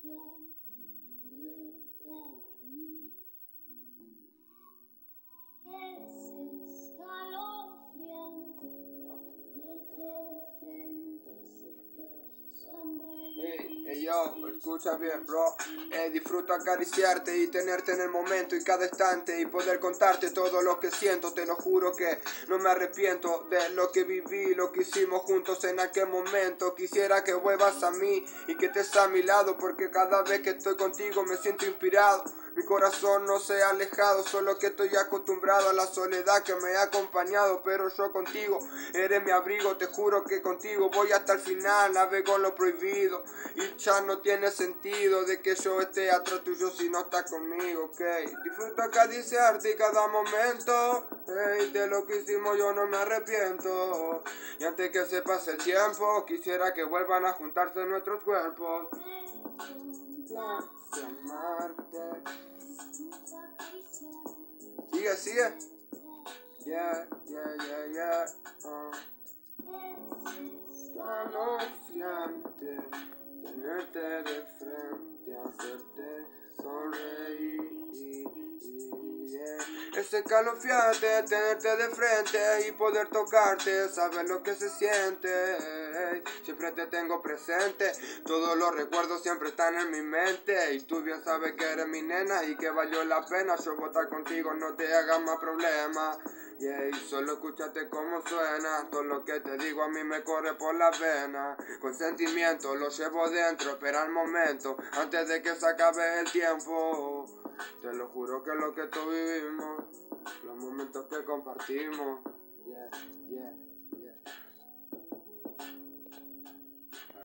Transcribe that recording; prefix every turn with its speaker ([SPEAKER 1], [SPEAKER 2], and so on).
[SPEAKER 1] Hey yo, escucha bien, bro. Disfruto acariciarte y tenerte en el momento y cada instante y poder contarte todo lo que siento. Te lo juro que no me arrepiento de lo que viví, lo que hicimos juntos en aquel momento. Quisiera que vuelvas a mí y que estés a mi lado, porque cada vez que estoy contigo me siento inspirado. Mi corazón no se ha alejado, solo que estoy acostumbrado a la soledad que me ha acompañado. Pero yo contigo eres mi abrigo, te juro que contigo voy hasta el final. Navego en lo prohibido y ya no tiene sentido de que yo esté atrás tuyo si no estás conmigo, ok. Disfruto acariciarte cada momento, hey, de lo que hicimos yo no me arrepiento. Y antes que se pase el tiempo, quisiera que vuelvan a juntarse nuestros cuerpos. De amarte. Sigue, sigue. Yeah, yeah, yeah, yeah. Escalofriante tenerte de frente, hacerte sonreír. Es escalofriante tenerte de frente y poder tocarte, saber lo que se siente. Siempre te tengo presente, todos los recuerdos siempre están en mi mente. Y tú bien sabes que eres mi nena y que valió la pena. Yo voy a estar contigo, no te hagas más problemas. Yeah, solo escúchate cómo suena. Todo lo que te digo a mí me corre por las venas. Con sentimiento lo llevo dentro, espera el momento antes de que se acabe el tiempo. Te lo juro que es lo que tú vivimos, los momentos que compartimos. Yeah, yeah.